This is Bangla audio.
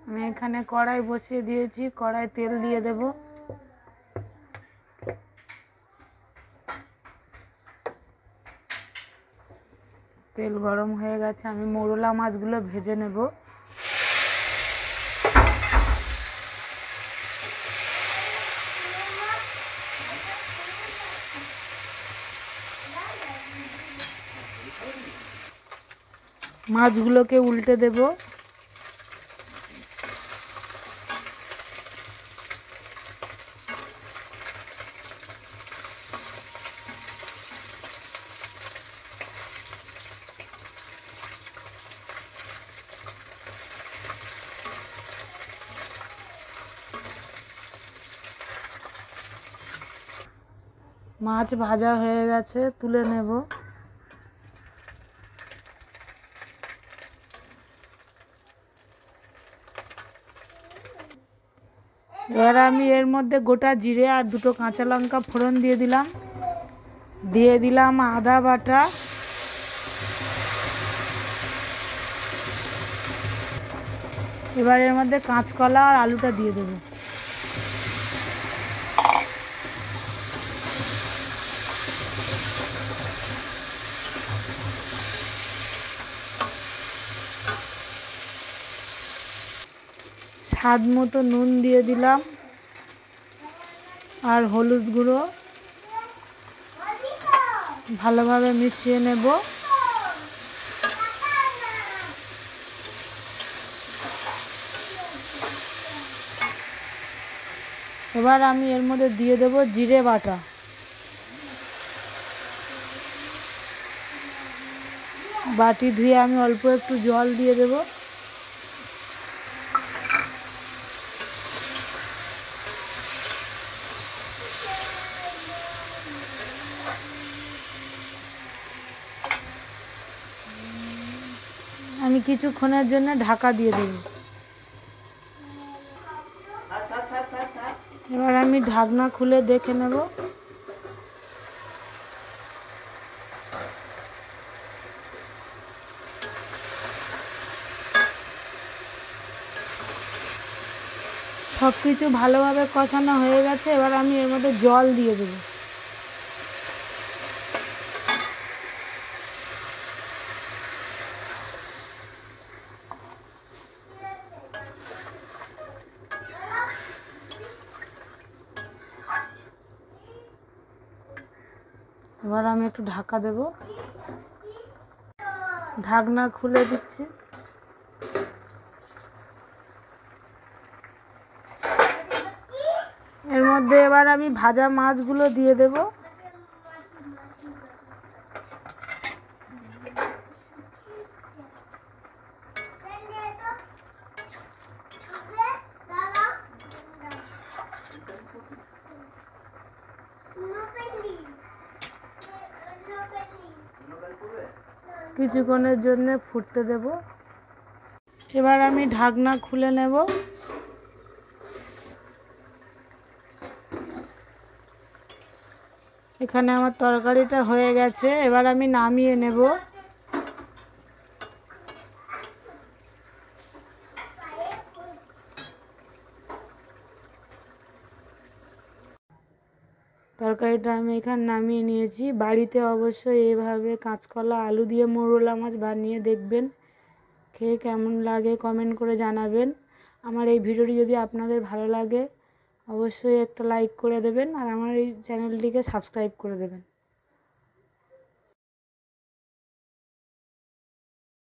আমি এখানে কড়াই বসিয়ে দিয়েছি, কড়াই তেল দিয়ে দেব। তেল গরম হয়ে গেছে, আমি মোরলা মাছগুলো ভেজে নেব। মাছগুলোকে উল্টে দেব। মাছ ভাজা হয়ে গেছে, তুলে নেব। এবার আমি এর মধ্যে গোটা জিরে আর দুটো কাঁচা লঙ্কা ফোড়ন দিয়ে দিলাম। দিয়ে দিলাম আদা বাটা, এবার এর মধ্যে কাঁচকলা আর আলুটা দিয়ে দেবো। স্বাদ মতো নুন দিয়ে দিলাম আর হলুদ গুঁড়ো, ভালোভাবে মিশিয়ে নেব। এবার আমি এর মধ্যে দিয়ে দেব জিরে বাটা। বাটি ধুয়ে আমি অল্প একটু জল দিয়ে দেব। আমি কিছুক্ষণের জন্য ঢাকা দিয়ে দেব। এবার আমি ঢাকনা খুলে দেখে নেব। সব কিছু ভালোভাবে কষানো হয়ে গেছে, এবার আমি এর মধ্যে জল দিয়ে দেব। এবার আমি একটু ঢাকা দেব। ঢাকনা খুলে দিচ্ছি। এর মধ্যে এবার আমি ভাজা মাছগুলো দিয়ে দেব। কিছুক্ষণের জন্য ফুটতে দেব। এবার আমি ঢাকনা খুলে নেব। এখানে আমার তরকারিটা হয়ে গেছে, এবার আমি নামিয়ে নেব। তরকারিটা আমি এখানে নামিয়ে নিয়েছি। বাড়িতে অবশ্যই এইভাবে কাঁচকলা আলু দিয়ে মোরলা মাছ বানিয়ে দেখবেন, খেয়ে কেমন লাগে কমেন্ট করে জানাবেন। আমার এই ভিডিওটি যদি আপনাদের ভালো লাগে অবশ্যই একটা লাইক করে দেবেন আর আমার এই চ্যানেলটিকে সাবস্ক্রাইব করে দেবেন।